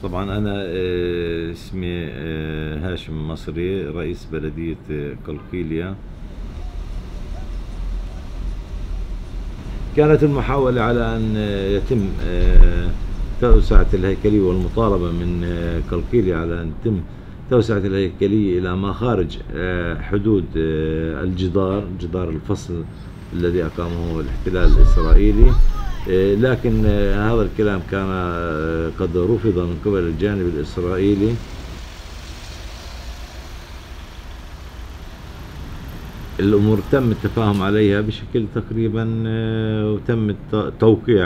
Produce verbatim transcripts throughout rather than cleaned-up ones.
طبعا أنا اسمي هاشم مصري، رئيس بلدية قلقيلية. كانت المحاولة على أن يتم توسعة الهيكلية والمطالبة من قلقيلية على أن يتم توسعة الهيكلية إلى ما خارج حدود الجدار، جدار الفصل الذي أقامه الاحتلال الإسرائيلي، لكن هذا الكلام كان قد رفض من قبل الجانب الإسرائيلي. الأمور تم التفاهم عليها بشكل تقريبا وتم التوقيع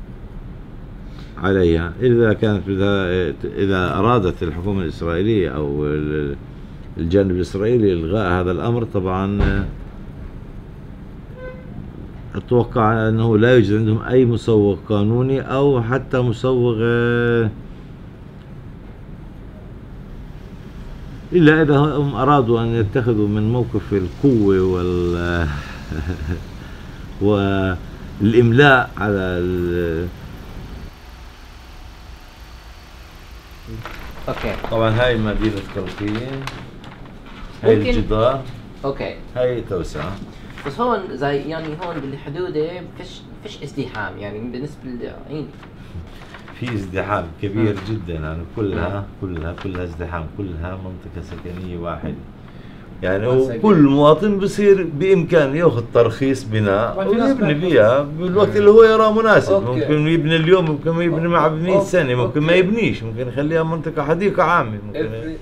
عليها. إذا كانت إذا أرادت الحكومة الإسرائيلية أو الجانب الإسرائيلي إلغاء هذا الأمر، طبعا أتوقع أنه لا يوجد عندهم أي مسوغ قانوني أو حتى مسوغ إلا إذا هم أرادوا أن يتخذوا من موقف القوة وال والإملاء على ال... اوكي. طبعا هاي مدينة قلقيلية، هاي الجدار، اوكي، هاي توسعة. بس هون زي يعني هون بالحدودة فيش فيش ازدحام يعني بالنسبة للعين. في ازدحام كبير جدا، يعني كلها كلها كلها ازدحام، كلها منطقة سكنية واحدة. يعني هو كل مواطن بصير بإمكانه ياخذ ترخيص بناء ويبني فيها بالوقت اللي هو يراه مناسب. أوكي. ممكن يبني اليوم، ممكن ما يبني مع مئة سنة، ممكن ما يبنيش، ممكن يخليها منطقة حديقة عامة. ممكن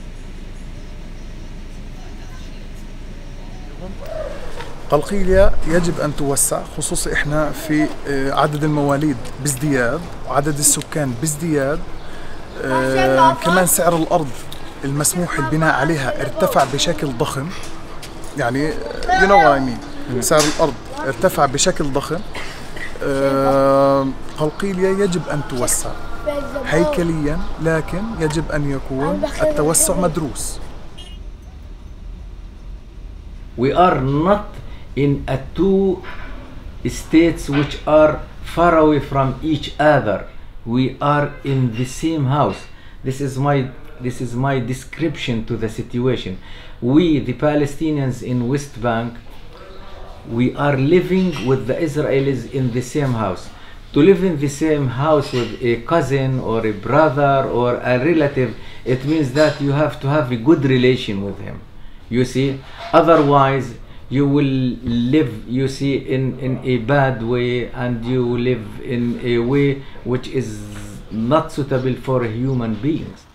قلقيلية يجب أن توسع، خصوصا إحنا في عدد المواليد بازدياد وعدد السكان بازدياد. آه كمان سعر الأرض المسموح البناء عليها ارتفع بشكل ضخم، يعني you know what I mean. سعر الأرض ارتفع بشكل ضخم. آه قلقيلية يجب أن توسع هيكليا، لكن يجب أن يكون التوسع مدروس. We are not in a two states which are far away from each other. We are in the same house. This is my this is my description to the situation. We, the Palestinians in West Bank, we are living with the Israelis in the same house. To live in the same house with a cousin or a brother or a relative, it means that you have to have a good relation with him. You see, otherwise you will live, you see, in, in a bad way, and you live in a way which is not suitable for human beings.